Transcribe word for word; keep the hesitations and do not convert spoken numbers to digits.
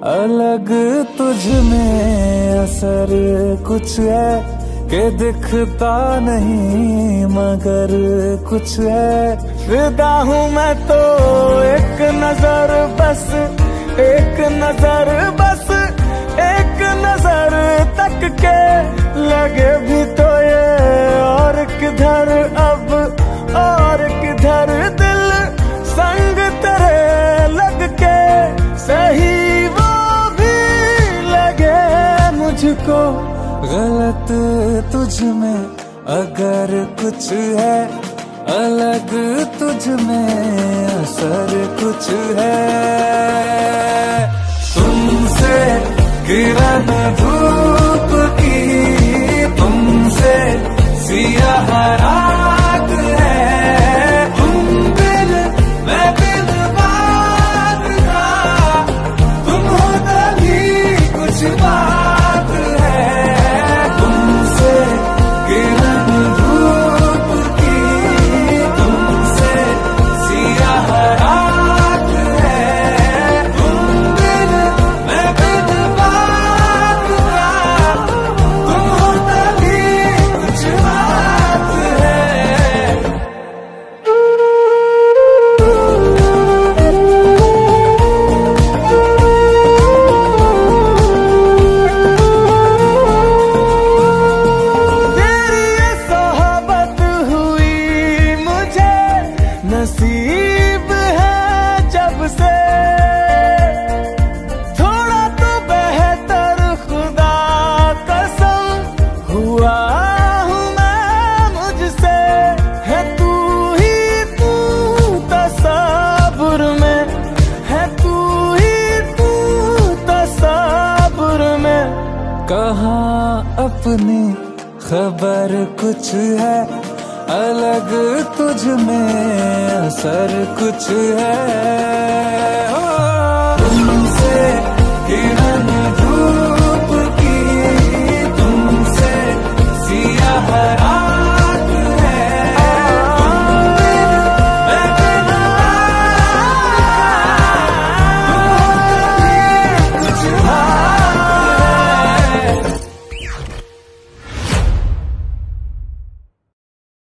अलग तुझ में असर कुछ है कि दिखता नहीं मगर कुछ है। फिदा हूँ मैं तो एक नजर बस, एक नजर बस, एक नजर तक के लगे भी तो ये और किधर अब और किधर दिल संग तेरे लग के सही वो भी लगे मुझको। गलत तुझ में अगर कुछ है, अलग तुझ में असर कुछ है। तुमसे किरण धूप की, तुमसे सियाह रात है। तुम बिन मैं बिन बात का, तुम हो तभी कुछ बात है। तुमसे किरण धूप की, तुमसे सियाह रात है। तुम बिन मैं बिन बात का, तुम हो तभी कुछ बात है। तेरी ये सोहबत हुई मुझे नसीब है जब से। थोड़ा तो बेहतर खुदा कसम हुआ हूँ मैं मुझसे। है तू ही तू तसव्वुर में, है तू ही तू तसव्वुर में। कहाँ अपनी खबर कुछ है, अलग तुझ में असर कुछ है। ओ